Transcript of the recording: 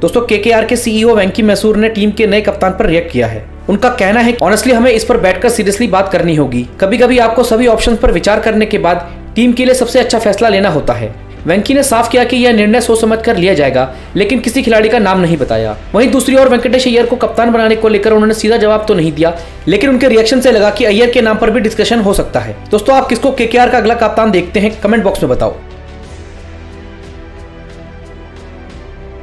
दोस्तों केकेआर के सीईओ वेंकी मैसूर ने टीम के नए कप्तान पर रिएक्ट किया है। उनका कहना है ऑनेस्टली हमें इस पर बैठकर सीरियसली बात करनी होगी। कभी कभी आपको सभी ऑप्शंस पर विचार करने के बाद टीम के लिए सबसे अच्छा फैसला लेना होता है। वेंकी ने साफ किया कि यह निर्णय सोच समझ कर लिया जाएगा, लेकिन किसी खिलाड़ी का नाम नहीं बताया। वहीं दूसरी ओर वेंकटेश अय्यर को कप्तान बनाने को लेकर उन्होंने सीधा जवाब तो नहीं दिया, लेकिन उनके रिएक्शन से लगा कि अय्यर के नाम पर भी डिस्कशन हो सकता है। दोस्तों आप किसको केकेआर का अगला कप्तान देखते हैं, कमेंट बॉक्स में बताओ।